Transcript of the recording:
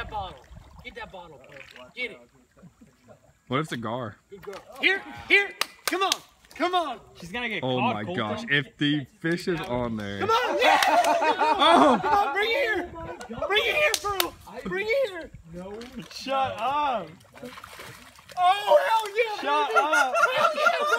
that bottle. Get that bottle, bro. Get it. What if it's a gar? Good girl. Here, here. Come on. Come on. She's gonna get Oh caught. my Colton. gosh! If the fish is on there. Come on. Yeah. Oh. Come on. Bring it here. Bring it here, bro. Bring it here. Shut up. Oh, hell yeah. Shut baby. up. Hell yeah,